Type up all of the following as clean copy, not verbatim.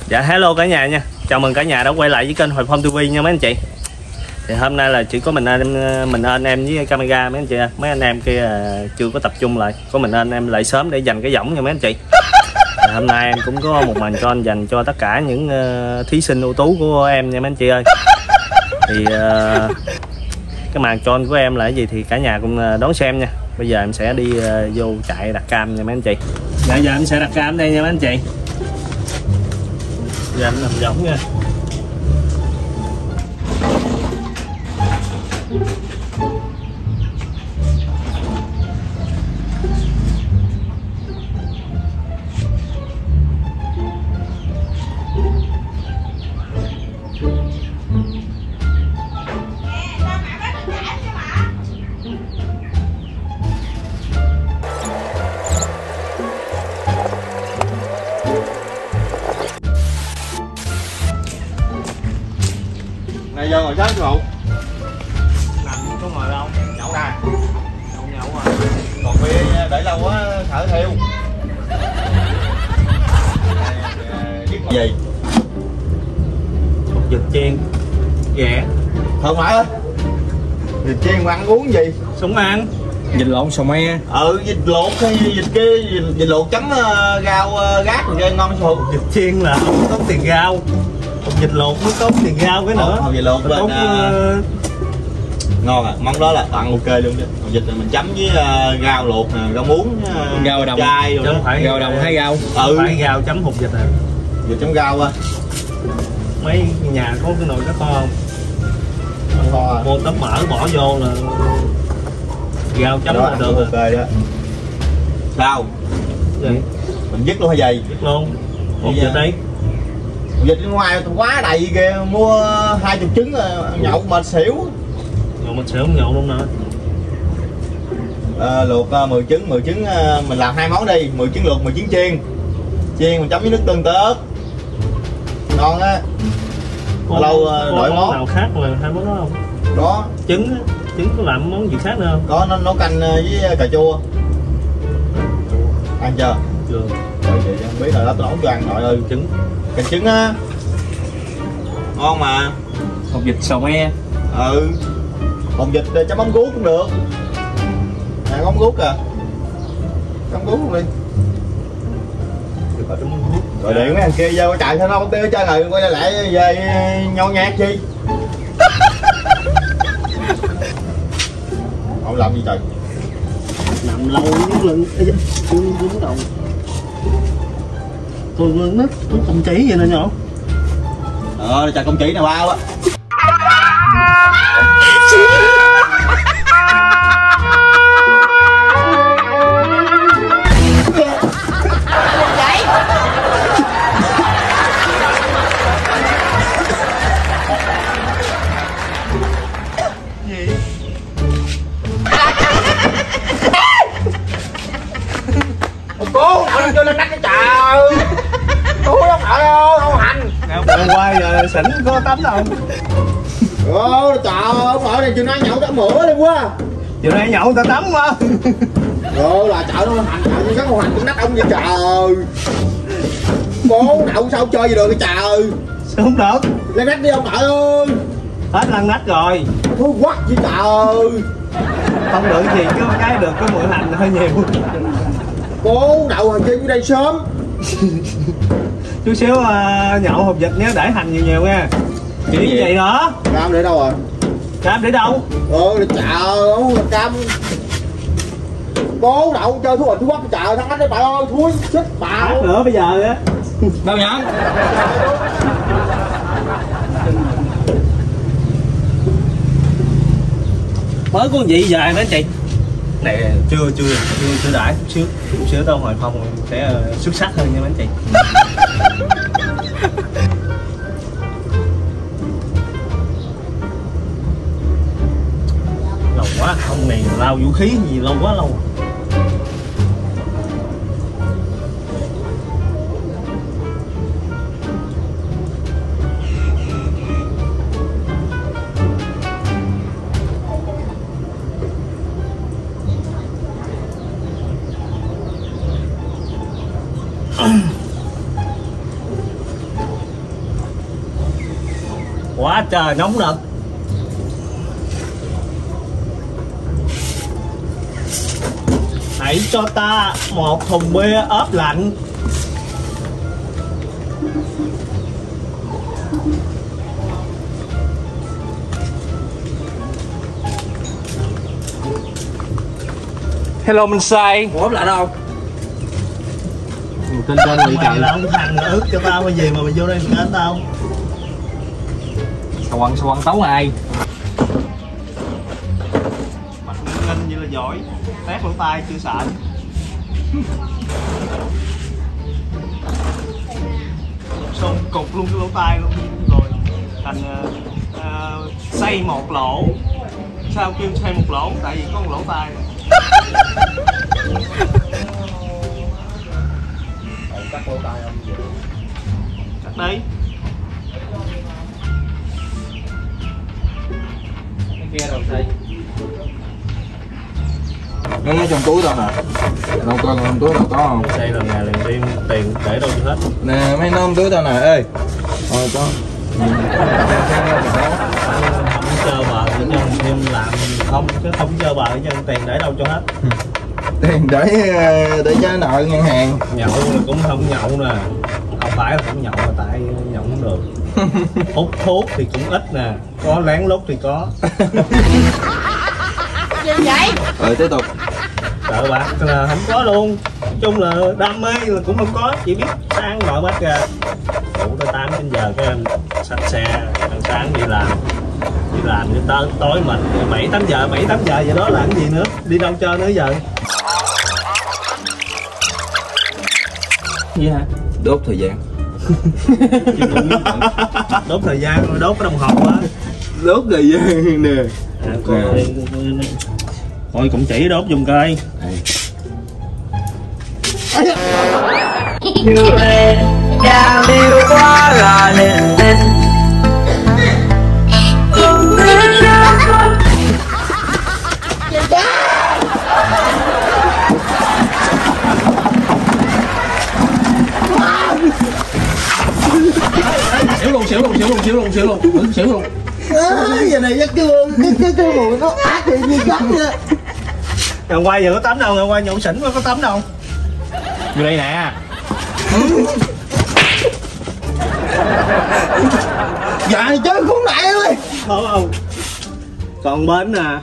Dạ hello cả nhà nha. Chào mừng cả nhà đã quay lại với kênh Hoài Phong TV nha mấy anh chị. Thì hôm nay là chỉ có mình anh em với camera mấy anh chị. Mấy anh em kia chưa có tập trung lại. Có mình anh em lại sớm để dành cái võng nha mấy anh chị. Thì hôm nay em cũng có một màn con dành cho tất cả những thí sinh ưu tú của em nha mấy anh chị ơi. Thì cái màn con của em là cái gì thì cả nhà cùng đón xem nha. Bây giờ em sẽ đi vô chạy đặt cam nha mấy anh chị. Dạ giờ em sẽ đặt cam đây nha mấy anh chị. Giờ em làm võng nha. Này giờ ngồi sáng chú Hậu? Nằm có ngồi đâu? Nhậu nè. Nhậu rồi. Còn bia để lâu quá thở theo. Biết gì? Vịt chiên ghẹ. Không phải ơi. Vịt chiên ăn uống gì? Súng ăn. Vịt lộn xào me. Vịt luộc hay vịt kia, vịt luộc chấm rau gác rồi ngon sao? Vịt chiên là không tốn tiền rau. Còn vịt luộc mới tốn tiền rau cái nữa. Vịt luộc bên tốn, ngon à, món đó là ăn ok luôn chứ. Vịt này mình chấm với rau luộc nè, rau muống, rau đồng chai rồi. Rau đồng hay rau? Phải rau chấm hột vịt à. Vịt chấm rau á. Mấy nhà có cái nồi cá kho không? Kho à. Mua tấm mỡ bỏ vô là rau chấm đó, là được ok rồi. Đó. Sao? Vậy? Mình dứt luôn hay gì? Dứt luôn. Hột vịt đi. Vịt bên ngoài quá đầy kìa, mua 20 trứng nhậu mệt xỉu. Nhậu mình sẽ không nhậu luôn nè. Luộc 10 trứng mình làm 2 món đi, 10 trứng luộc, 10 trứng chiên. Chiên mình chấm với nước tương tớt. Ngon á. Lâu đổi món nào khác là hai món đó không? Đó. Trứng có làm món gì khác nữa không? Có, nó nấu canh với cà chua. Ăn chưa? Chưa. Rồi vậy không biết rồi đó, tôi nấu cho ăn nội ơi. Trứng. Canh trứng á. Ngon mà. Hột vịt xào me. Hột vịt chấm mắm guốc cũng được. Nè có mắm guốc kìa. Mắm guốc luôn đi. Rồi điện mấy thằng kia vô chạy sao nó không tiêu chơi rồi quay lại về nhau nhạt chi. Ông làm gì trời? Nằm lâu nhất lần dính đầu. Thôi nó cầm chỉ vậy nè nhỏ. Trời công chỉ nè bao á. Cố, anh cho lên nách cái trời. Cố nó phải không hành. Hôm qua giờ xỉn có tắm đâu. Trời ơi, ông ở đây chưa nói nhậu đã mửa đi quá. Chiều nay nhậu người ta tắm mà. Là trời nó hành như cái con hành cũng nách ông vậy trời. Cố đậu sao chơi gì được cái trời. Sao không được? Lên nách đi ông nội ơi. Hết lăn nách rồi. Thôi quắc vậy trời. Không được gì chứ cái được cái mũi hành hơi nhiều. Cố đậu hành chơi dưới đây sớm. Chút xíu nhậu hột vịt nhớ để hành nhiều nhiều nha. Kiểu như vậy đó. Cam để đâu rồi? Cam để đâu? Trời cam. Cố đậu chơi thú hình thú quắc trời thằng anh đấy bà ơi thúi xích bạo. Nữa bây giờ á. Bao nhẫn? Mới có gì dài mấy anh chị. Này chưa đãi chút xíu tao Hoài Phong sẽ xuất sắc hơn nha mấy anh chị. Lâu quá không này lao vũ khí gì lâu quá lâu. Quá trời nóng nực. Hãy cho ta một thùng bia ốp lạnh. Hello mình sai. Ủa lại đâu? Trên bị Mày là ông thằng ướt cho tao cái gì mà mày vô đây mày đến tao. sao quăng tấu ai. Mặt nghênh như là giỏi. Tét lỗ tai chưa sợ. Xong cục luôn cái lỗ tai luôn. Rồi thành xây một lỗ. Sao kêu xây một lỗ? Tại vì có một lỗ tai. Cắt lỗ tai không? Cắt đi. Cái kia đầu xây. Nó trong túi tao nè. Đâu coi trong túi tao có không? Xây lần ngày lần đêm tiền để đâu hết. Nè mấy nó trong túi tao nè. Ê. Thôi có. Không chơi bờ cho nhân thêm làm không chứ không chơi bờ cho nhân tiền để đâu cho hết. Tiền để trả nợ ngân hàng. Nhậu là cũng không nhậu nè, không phải là không nhậu mà tại nhậu không được. Hút thuốc thì cũng ít nè, có lén lút thì có. Gì vậy? Tiếp tục. Cờ bạc là không có luôn. Nói chung là đam mê là cũng không có, chỉ biết sáng gọi bắt ra ngủ tới 8-9 giờ cái em xách xe, thằng sáng đi làm cho tới tối mệt 7-8 giờ vậy đó là cái gì nữa, đi đâu chơi nữa giờ. Gì hả? Đốt thời gian. Đốt thời gian rồi đốt cái đồng hồ á. Đốt thời gian nè. Thôi cũng chỉ đốt dùng coi. Như em đang đi qua là lên lên. xỉu luôn. Giờ này cái mùi nó ác thì như cắm vậy. Thằng quay giờ có tắm đâu, thằng quay nhậu xỉn có tắm đâu. Vô đây nè. Dạ chơi khốn nạn ơi. Thôi không. Còn bên nè.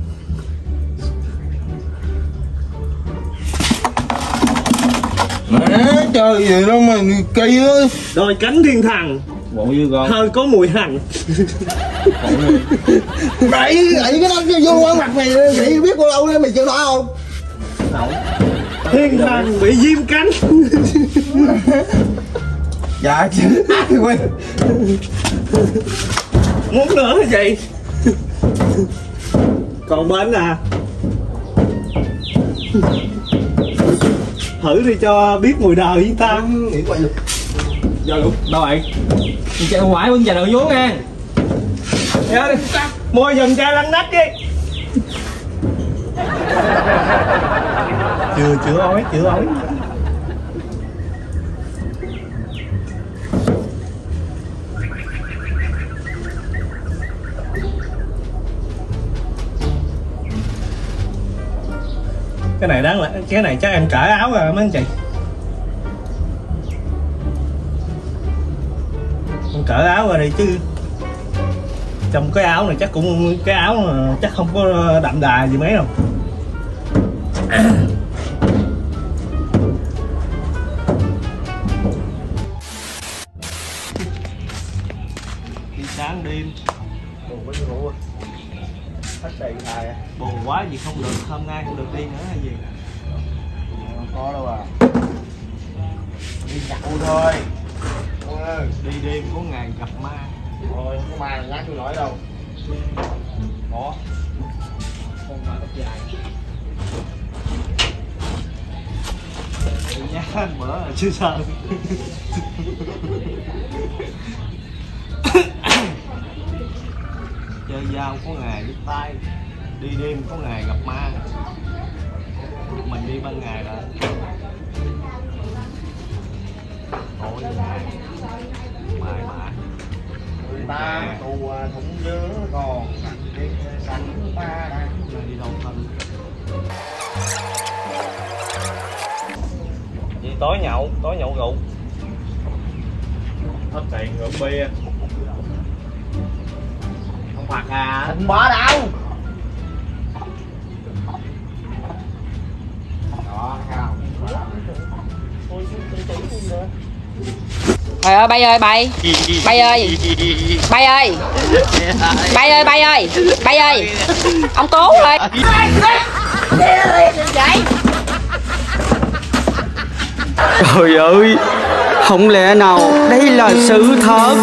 Trời gì đâu mà cây ơi. Đôi cánh thiên thần. Bộ như con. Hơi có mùi hằng. Đẩy cái đó vô qua mặt mày thì biết bao lâu mày chịu nổi không? Thiên thần bị viêm cánh. Dạ chứ quên. Muốn nữa hả chị? Còn bên nè. Thử đi cho biết mùi đời với ta. Nghĩ quay luôn. Giờ luôn. Đâu vậy? Đi chạy ngoài bưng già đầu vốn nha. Mua giùm chai lăn nách đi. Chưa ói. Cái này đáng lẽ cái này chắc em cởi áo rồi mấy anh chị. Em cởi áo rồi đi chứ. Trong cái áo này chắc cũng cái áo mà chắc không có đậm đà gì mấy đâu. Đi sáng đêm buồn quá như ngủ. Hết đầy tài à. Buồn quá gì không được, hôm nay không được đi nữa hay gì? Không có đâu à. Đi nhậu thôi. Đi đêm có ngày gặp ma. Thôi không có ma nhát tôi nói đâu. Có. Con ma tóc dài. Nhá bữa là chưa sợ. Chơi dao có ngày đứt tay, đi đêm có ngày gặp ma. Mình đi ban ngày là thôi mai bả ta tù thủng dứa còn sẵn ta đang đi đâu thân. Vậy tối nhậu rượu. Hết tiền rượu bia. Không phạt à? không bỏ đâu. Đó, không. Trời ơi bay ơi bay. Bay ơi. Bay ơi. Bay ơi bay ơi. Bay ơi. Ông Cố ơi. Trời ơi, không lẽ nào đây là sự thật?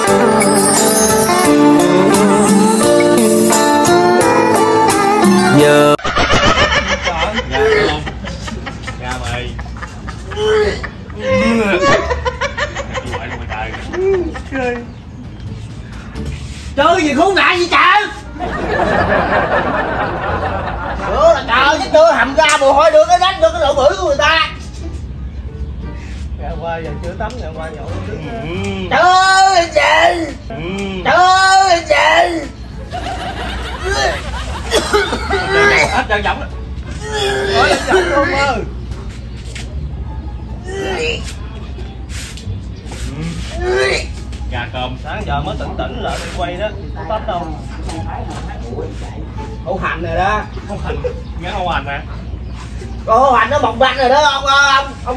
Giờ Ra mày. Chơi gì khốn nạn vậy trời? Đưa là trời chứ đưa hầm ra mồ hôi đưa cái đánh đưa cái lỗ bưởi của người ta. Ra qua giờ chưa tắm ra qua nhậu. Trời ơi chị. Trời ơi chị. Hết trơn giọng. Nói lên giọng luôn ơi. Gà còm sáng giờ mới tỉnh lại đi quay đó. Có tắm đâu. Hậu hành rồi đó. Không hành. Nghe hậu hành nè. Còn hậu hành nó bọc bạch rồi đó ông.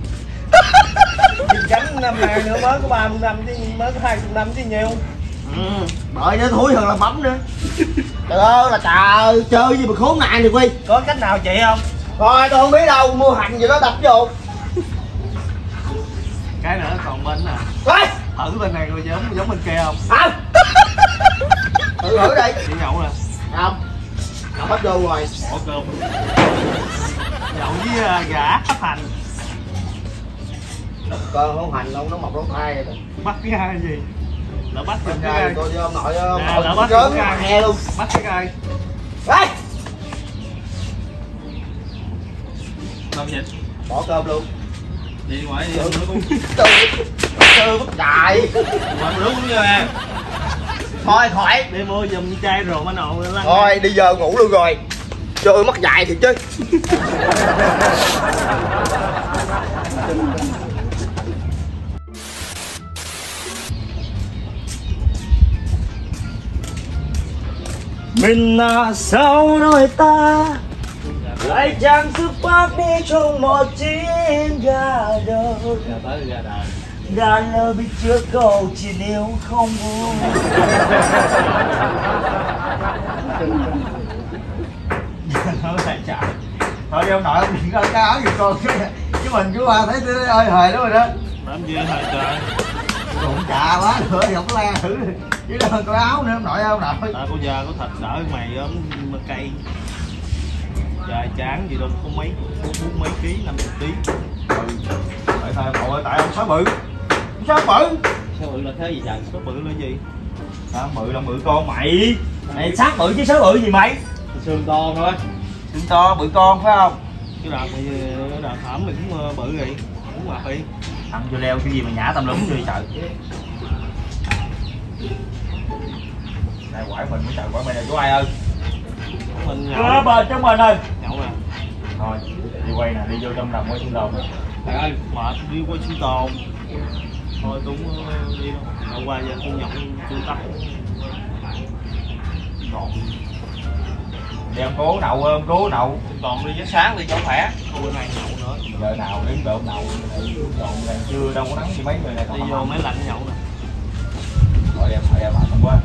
Chánh năm nay nữa mới có 30 năm chứ mới có 20 năm chứ nhiều. Bởi nó thúi hơn là bấm nữa. Trời ơi là trời, chơi gì mà khốn nạn được Quy. Có cách nào chị không? Thôi tôi không biết đâu, mua hành gì đó đập vô. Cái nữa còn bên nè. Ê! Thử bên này rồi giống bên kia không? Không. Thử đi. Chị nhậu nè. Không. Không bắt vô rồi. Bỏ cơm. Nhậu với gà hấp hành. Con hậu hành đâu nó mọc lỗ thai rồi. Bắt cái gai gì? Lỡ bắt Bên cái gai gai. tôi với ông nội Lỡ bắt gớm cái gai. he luôn. Bắt cái gai. Ê! Làm gì? Bỏ cơm luôn. Đi ngoài đi. Chơi mất đại. Ngoài nước cũng như nè. Thôi khỏi. Đi mua giùm chai rồi mà nọ lăn. Thôi đi giờ ngủ luôn rồi. Chơi mất dạy thiệt chứ. mình là sao đôi ta lại chẳng xuất phát đi trong một chuyến ga đầu. Tới ra đời. Đã lỡ biết trước câu chỉ nếu không vui. Thôi thầy trời. Thôi đi ông nội ông đừng có cái áo giùm con chứ mình cứ qua thấy ơi hời lắm rồi đó. Làm gì hả trời? Cũng chà quá nữa thì không có le thử chứ đâu có áo nữa ông nội ông nội. Tại cô già có thịt đỡ mày ốm mà cây. Dài chán gì đâu có mấy mấy ký 50 ký. Tại thôi nội tại ông sáu bự. Sáu bự. Sao bự là thế gì trời? Số bự là gì? Sao bự là bự con mày. Này sát bự chứ sáu bự gì mày? Xương to thôi. Xương to bự con phải không? Cái đợt mày đợt hổm mày cũng bự vậy. Cũng mập đi. Thằng vô leo cái gì mà nhả tầm lúng đi trời. Này quải mình mới trời quải mày này chú ai ơi. Mình Ở bên trong mình ơi. nhậu nè. Thôi đi quay nè, đi vô trong đồng quay sinh tồn nè. Trời ơi, mệt đi qua sinh tồn. Thôi tôi cũng đi đâu. Đậu qua giờ con nhậu chưa tắm. Còn Đi ông cố nậu ơi, ông cố nậu. còn đi với sáng đi cho khỏe. Không bữa nay nhậu nữa. Giờ nào đến độ nậu. Còn này chưa đâu có nắng gì mấy người này còn Đi vô máy lạnh nhậu nè. Thôi em không quá.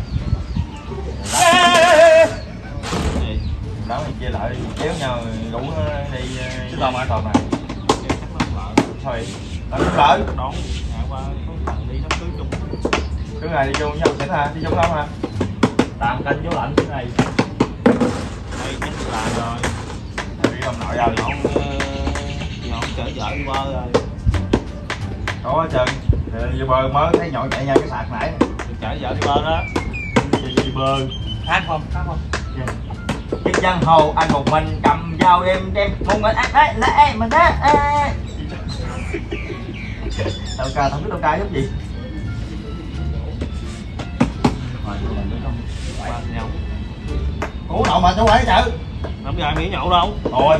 Gì? Đó thì chia lại kéo nhau đủ đi Chứ còn mà. còn này. Chắc nó lợ. Thôi. Đó lỡ. Đón ngày qua có thằng đi đám cưới chung. Cứ ngày đi vô nhau xỉn hả? Đi chung đâu hả? Tạm canh vô lạnh cái này. Đây chắc là rồi. Đi ông nội rồi. Nhọn chở vợ đi bơ rồi. Có hết trơn. Vừa bờ mới thấy nhọn chạy nha cái sạc nãy. Chở vợ đi bơ đó. Đi bờ. Hát không? Hát không? Chiếc giang hồ anh một mình cầm dao đem một mình ê mình á. Tao ca không biết tao ca giống gì. Cú đậu mà cháu quái chợ. Làm dài mày nhậu đâu? Thôi.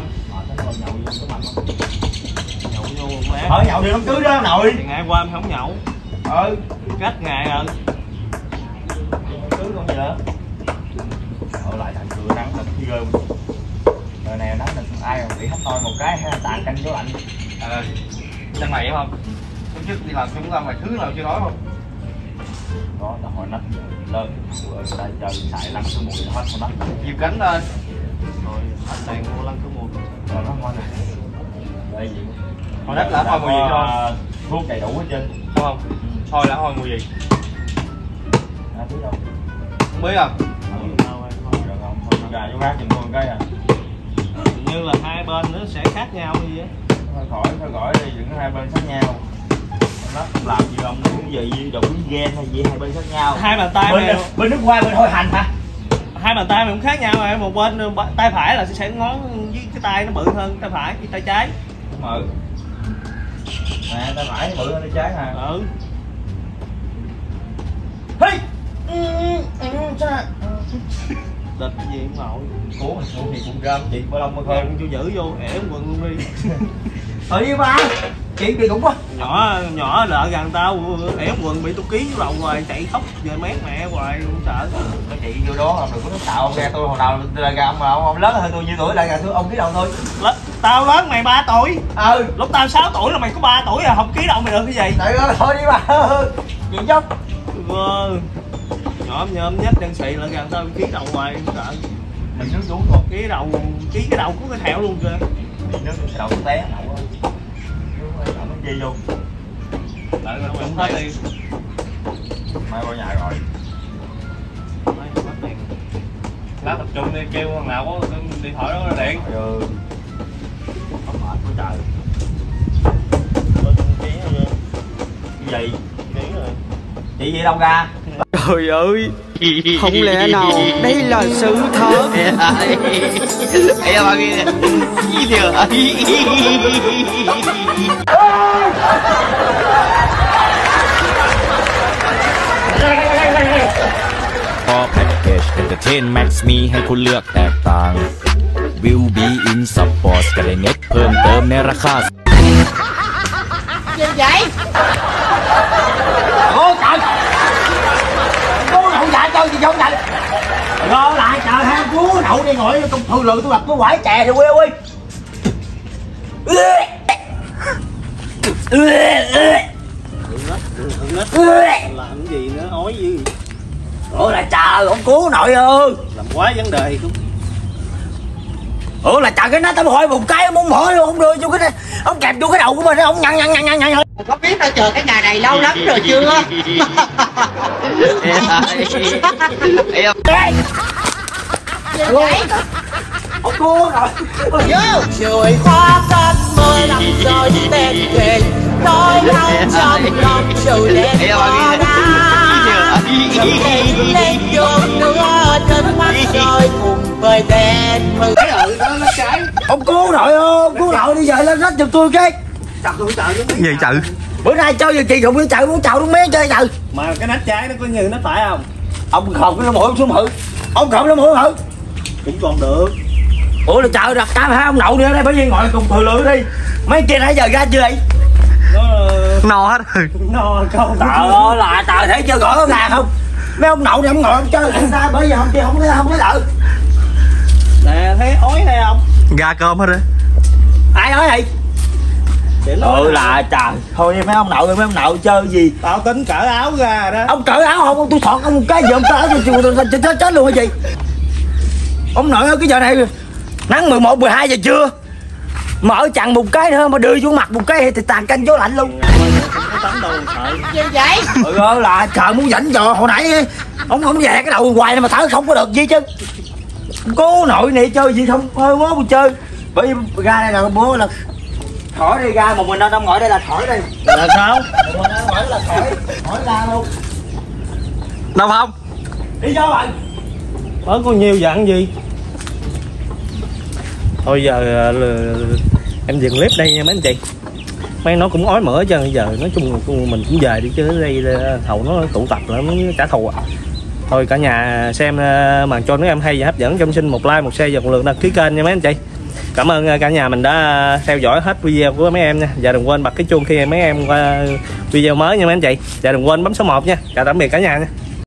Nhậu vô má. Thôi nhậu đi đám cưới đó nội. Thì ngày qua mày không nhậu. Cách ngày rồi. Cưới con gì nữa. Ở lại thằng cười nắng thật ghê. Đời này nắng thật ai mà bị hấp thôi một cái hay tàn canh gió lạnh. Chân mày không? Lúc trước đi làm chúng ta mày thứ nào chưa nói không? Đó là hồi nách lớn ở đây chơi xài lăn số mùi nó hết con nách. Dịp cánh thôi. Rồi hết tiền mua lăn số mùi. Rồi nó ngon này. Đây gì? Hồi nách là hồi mùi gì không? Thuốc đầy đủ hết trơn. Đúng không? Thôi là hồi mùi gì? À, biết đâu. Không biết không? Gà vô gác chừng con cái à. Như là hai bên nó sẽ khác nhau như vậy. Thôi khỏi đi, đừng có hai bên khác nhau. Nó không làm gì ông cũng gì đủ ghen hay gì hai bên khác nhau. Hai bàn tay mày bên nước hoa bên thôi hành hả? Hai bàn tay mày cũng khác nhau mà, một bên tay phải là sẽ ngón với cái tay nó bự hơn tay phải, cái tay trái. Bự. Nè tay phải bự hơn tay trái hả? Ừ. Hey. Địch cái gì cũng nội. Ủa thì cũng rơm chị bao lông mà Con không cho giữ vô ẻ quần luôn đi. đi ba. Chị bị cũng quá. Nhỏ lợ gần tao ẻ quần bị tôi ký vô đầu rồi chạy khóc về mét mẹ hoài cũng sợ. Cái chị vô đó ông đừng có tạo ông ra tôi hồi nào là gà ông lớn hơn tôi nhiêu tuổi là gà tôi ông ký đầu thôi. Tao lớn mày 3 tuổi. Ừ. Lúc tao 6 tuổi là mày có 3 tuổi à, không ký đầu mày được cái gì. Trời ơi thôi đi ba. Chuyện dốc. Nhỏ nhôm nhất đang xị là gần tao ký đầu hoài cũng sợ. Mình nước xuống rồi. Ký cái đầu của cái thẹo luôn kìa. Nước đầu té đầu nó chi vô. Đợi nó cũng hết đi. Mai vào nhà rồi. Lát tập trung đi kêu thằng nào có điện thoại đó ra điện. Ừ. Không mệt quá trời. Cái gì? Chị gì đâu ra? Trời ơi, không lẽ nào đây là sự thật? Ấy là bao nhiêu? Gì được? Pop Package Entertain Max มีให้คุณเลือกแตกต่าง Will be in Sport ก็ได้เน็ตเพิ่มเติมในราคา Gì vậy? Ôi trời. Cú đậu dạ chơi gì không vậy? Rồi lại trời ha, cú đậu đi ngồi trong thư lượng tôi gặp cái quải chè thì quê ơi. Làm cái gì nữa ói gì. Ủa là trời ông cứu nội ơi. Làm quá vấn đề cũng. Ủa là trời cái nó tao hỏi một cái ông muốn hỏi ông đưa vô cái ông kẹp vô cái đầu của mình ông nhăn. Có biết tao chờ cái ngày này lâu lắm rồi chưa? Gì vậy? Ông cứu rồi. Vô! Rồi hoa cánh mơ nằm rồi tên về nói nhau trong lòng rồi lên hoa đá. Lên vô nữa trên mắt rồi cùng với đèn mừng. Ông cứu nội ơi, ông cứu nội đi về lên rách giùm tôi cái. Gì chữ? Bữa nay chơi giờ kỳ không đi chợ muốn chào đúng mấy chơi chợ. Mà cái nách trái nó có như nách phải không? Ông khổng cái mũi xuống hử. Ông khổng cái mũi hử. Cũng còn được. Ủa là chợ đặt cam hai ông nậu đi ở đây bởi vì ngồi cùng thừa lượng đi. Mấy kia nãy giờ ra chưa vậy? No hết rồi. No câu. Trời ơi là trời thấy chưa gõ gà không? Mấy ông nậu này ông ngồi ông chơi làm sao bởi vì không kia không thấy lợi. Nè thấy ói đây không? Gà cơm hết rồi. Ai nói vậy? Là trời. Thôi mấy ông nậu chơi gì? Tao tính cởi áo ra đó. Ông cởi áo không? Tôi thọt ông một cái giùm tao chết luôn hay gì? Ông nội ơi cái giờ này nắng 11, 12 giờ trưa. Mở chặn một cái nữa mà đưa xuống mặt một cái thì tàn canh gió lạnh luôn. Gì vậy? Trời ơi là trời muốn dẫn dò hồi nãy ông không về cái đầu hoài này mà thở không có được gì chứ. Cố nội này chơi gì không hơi quá mà chơi. Bởi vì ra đây là bố là thổi đi ra một mình ông ngồi đây là thổi đi. Là sao? Một mình ngồi là thổi ra luôn. Đâu không? Đi vô rồi. Có nhiều dạng gì? Thôi giờ em dừng clip đây nha mấy anh chị. Mấy nó cũng ói mỡ cho giờ nói chung mình cũng về đi chứ đây hầu nó tụ tập là nó trả thù à. Thôi cả nhà xem màn cho nước em hay và hấp dẫn, cho xin một like, một share và một lượt đăng ký kênh nha mấy anh chị. Cảm ơn cả nhà mình đã theo dõi hết video của mấy em nha. Và đừng quên bật cái chuông khi mấy em qua video mới nha mấy anh chị. Và đừng quên bấm số 1 nha. Chào tạm biệt cả nhà nha.